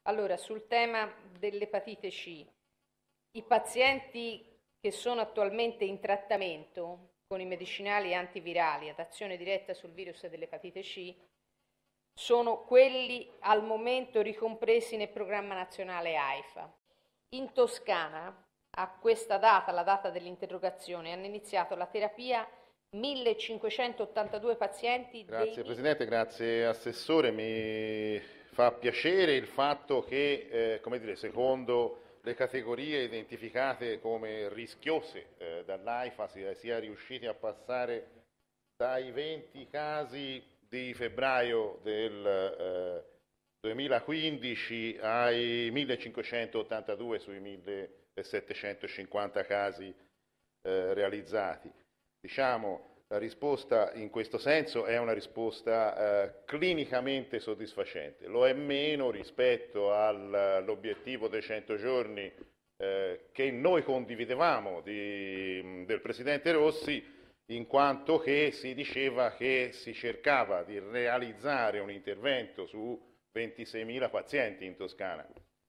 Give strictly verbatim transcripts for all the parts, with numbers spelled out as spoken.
Allora, sul tema dell'epatite C, i pazienti che sono attualmente in trattamento con i medicinali antivirali ad azione diretta sul virus dell'epatite C sono quelli al momento ricompresi nel programma nazionale AIFA. In Toscana, a questa data, la data dell'interrogazione, hanno iniziato la terapia millecinquecentottantadue pazienti. Grazie dei... Presidente, grazie Assessore. Mi fa piacere il fatto che, eh, come dire, secondo le categorie identificate come rischiose eh, dall'AIFA si sia riusciti a passare dai venti casi di febbraio del eh, duemilaquindici ai millecinquecentottantadue sui millesettecentocinquanta casi eh, realizzati. Diciamo, la risposta in questo senso è una risposta eh, clinicamente soddisfacente, lo è meno rispetto all'obiettivo dei cento giorni eh, che noi condividevamo di, del Presidente Rossi, in quanto che si diceva che si cercava di realizzare un intervento su ventiseimila pazienti in Toscana.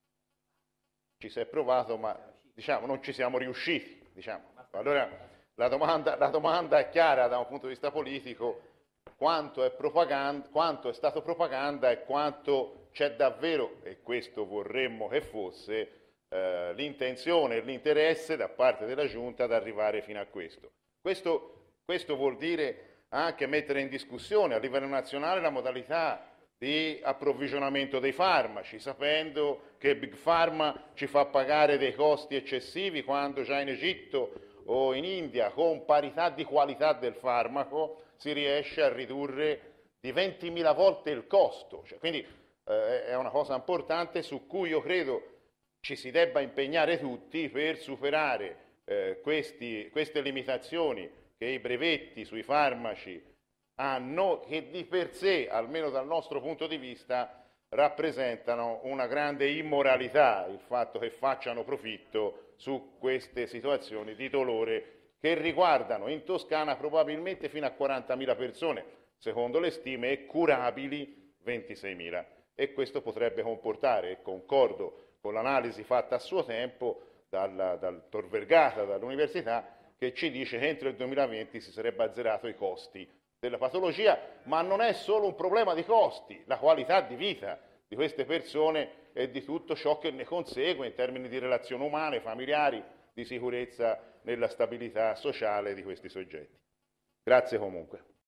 Ci si è provato, ma diciamo, non ci siamo riusciti. Diciamo. Allora, la domanda, la domanda è chiara da un punto di vista politico: quanto è, propaganda, quanto è stato propaganda e quanto c'è davvero, e questo vorremmo che fosse, eh, l'intenzione e l'interesse da parte della Giunta ad arrivare fino a questo. Questo Questo vuol dire anche mettere in discussione a livello nazionale la modalità di approvvigionamento dei farmaci, sapendo che Big Pharma ci fa pagare dei costi eccessivi quando già in Egitto o in India, con parità di qualità del farmaco, si riesce a ridurre di ventimila volte il costo. Cioè, quindi eh, è una cosa importante su cui io credo ci si debba impegnare tutti per superare eh, questi, queste limitazioni che i brevetti sui farmaci hanno, che di per sé, almeno dal nostro punto di vista, rappresentano una grande immoralità, il fatto che facciano profitto su queste situazioni di dolore che riguardano in Toscana probabilmente fino a quarantamila persone, secondo le stime, e curabili ventiseimila. E questo potrebbe comportare, e concordo con l'analisi fatta a suo tempo dal, dal Tor Vergata, dall'Università, che ci dice che entro il duemilaventi si sarebbe azzerato i costi della patologia, ma non è solo un problema di costi, la qualità di vita di queste persone e di tutto ciò che ne consegue in termini di relazioni umane, familiari, di sicurezza nella stabilità sociale di questi soggetti. Grazie comunque.